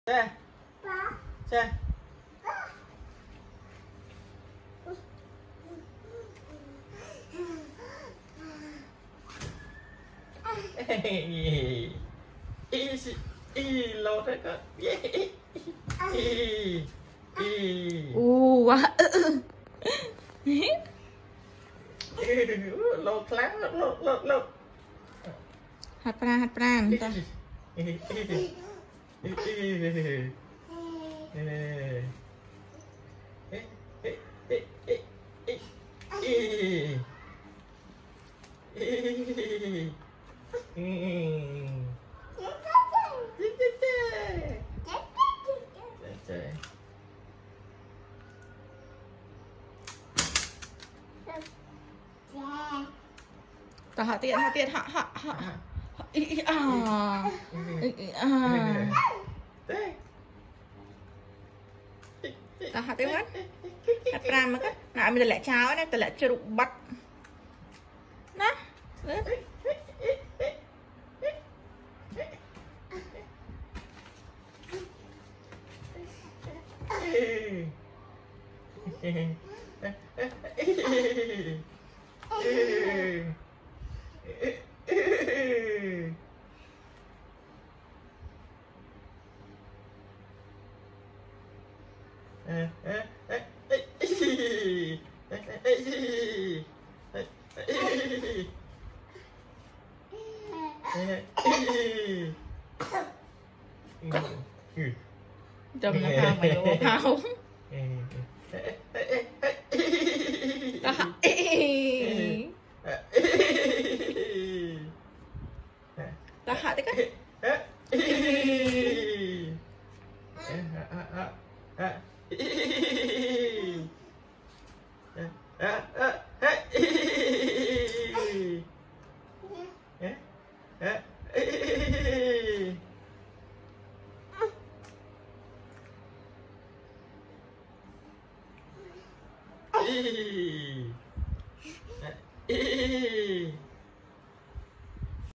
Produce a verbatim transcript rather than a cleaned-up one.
Xe. Xe. Y lâu thế cơ. U quá. Lâu lắm, lâu lâu lâu. Hạt pra hạt pra ta. Ta hạ tiện hạ tiện hạ hạ hạ. Ý à. À. Ta hạ tiện mất. Hạt pra mà cái. Nào mình lại cháo này, ta lại chưa đụng bắt. Đó. Chồng nó phao mày ô phao. Ta hạ. Ta hạ tới cái. E